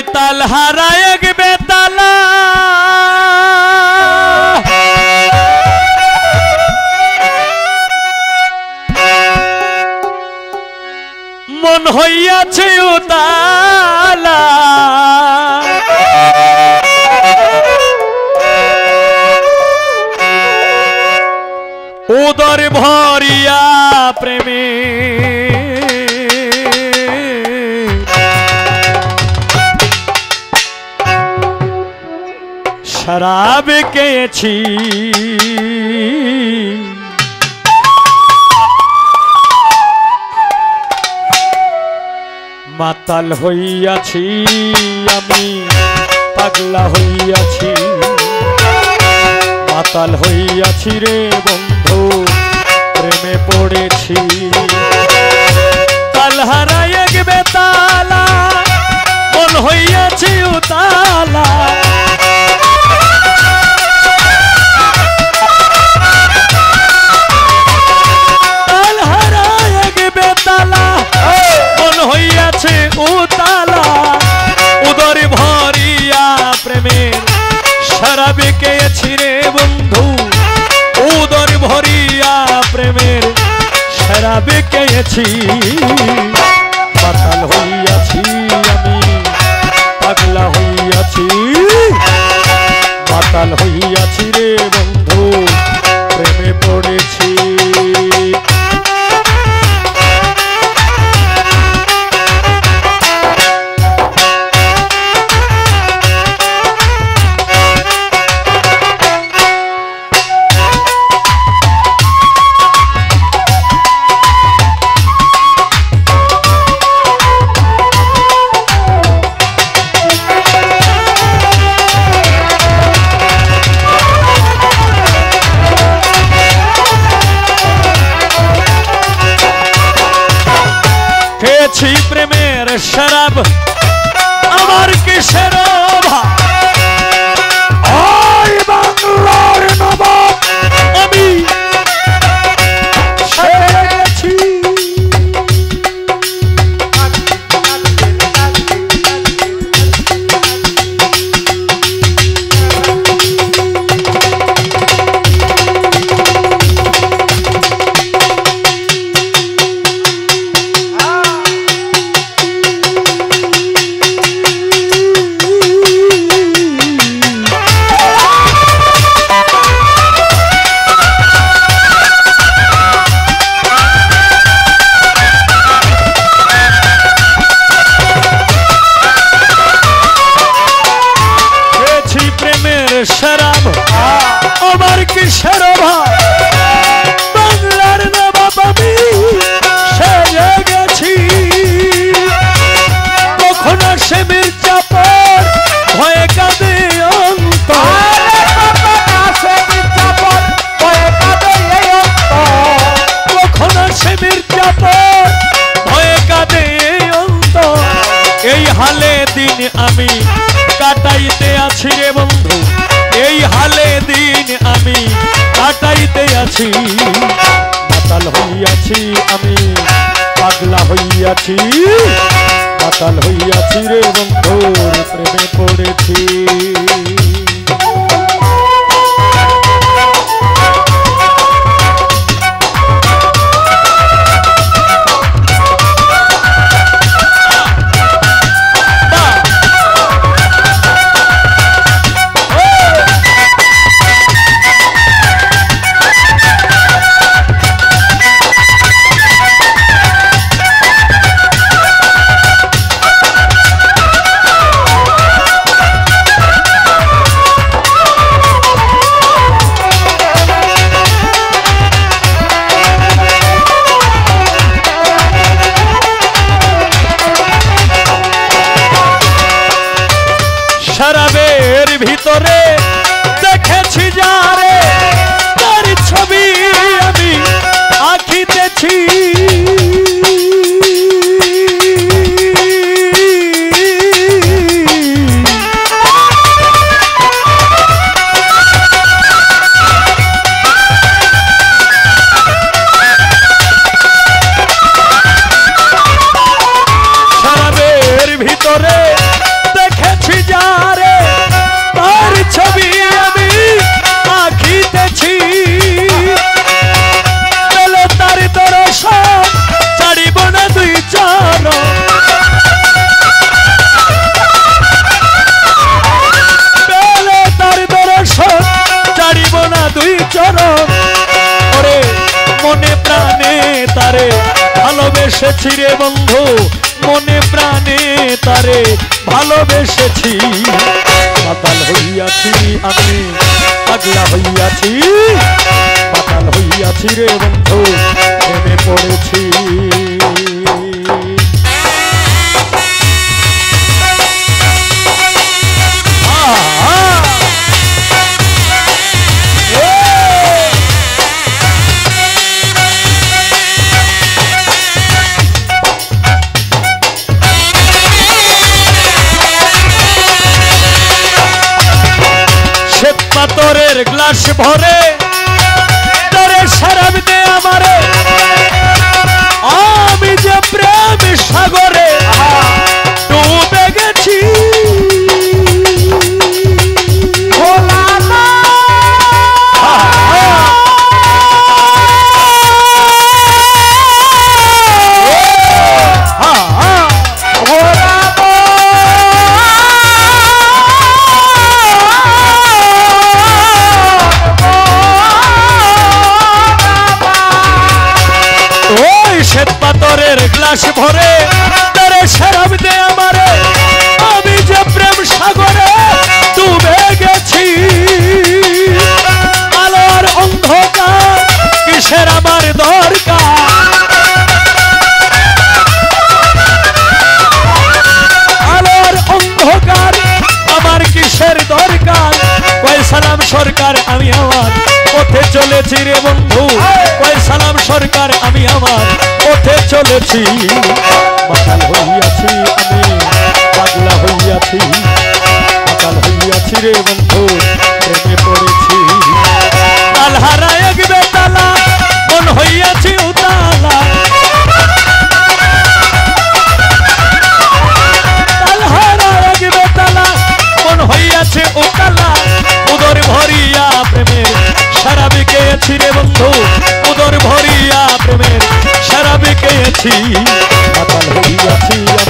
बेताल हारा एक बेताला मन হইয়াছে উতালা उदर भरिया प्रेमे शराब केছি মাতাল হইয়াছি আমি পাগলা হইয়াছি মাতাল হইয়াছি রে বন্ধু প্রেমে পড়েছি তালহারা এক বেতালা মন হইয়াছি উতালা তালহারা এক বেতালা মন হইয়াছে উতালা উদর ভরিয়া প্রেমের शराबे केছি रे बंधु उदर भरिया प्रेमेर शराबे केছি माताल হইয়াছি আমি পাগলা হইয়াছি माताल হইয়াছি রে बंधु प्रेमे पड़ेছি प्रेमेर शराब आमार किसेर बांगलार नवाब आमी शराब आमार किसेर बांगलार नवाब आमी सेजे गेছি কখন আসে মির্জাপুর ভয়ে কাঁদে কখন আসে মির্জাপুর ভয়ে কাঁদে এই হালে দিন আমি কাটাইতে আছি রে বন্ধু এই হালে দিন আমি কাটাইতে আছি মাতাল হইয়াছি আমি পাগলা হইয়াছি মাতাল হইয়াছি রে বন্ধুর প্রেমে পড়েছি शराबेर भीतरे देखेছি যারে তার ছবি আমি আঁকিতেছি शराबेर भीतरे देखे ভালোবেসেছি রে বন্ধু মনে প্রাণে তারে ভালোবেসেছি পাতাল হইয়াছি আমি পাগলা হইয়াছি পাতাল হইয়াছি রে বন্ধু প্রেমে পড়েছি পাথরের গ্লাস ভরে তোরে শরাব দে আমারে আমি যে প্রেম সাগরে ডুবে গেছি পাথরের গ্লাস ভরে তোরে শরাব দে আমারে আমি যে প্রেম সাগরে ডুবে গেছি আলোর অন্ধকার কিসের আমার দরকার আলোর অন্ধকার আমার কিসের দরকার কয় সালাম সরকার আমি আমার পথে চলেছি রে বন্ধু কয় সালাম সরকার আমি আমার পথে চলেছি পাতাল হইয়াছি আমি পাগলা হইয়াছি পাতাল হইয়াছি রে বন্ধু প্রেমে পড়েছি তাল হারায় এক বেতালা মন হইয়াছি উতালা তাল হারায় এক বেতালা মন হইয়াছে উতালা উদর ভরিয়া প্রেমের শরাব খেয়েছি রে বন্ধু উদর ভরিয়া প্রেমের শরাব খেয়েছি পাতাল হইয়াছি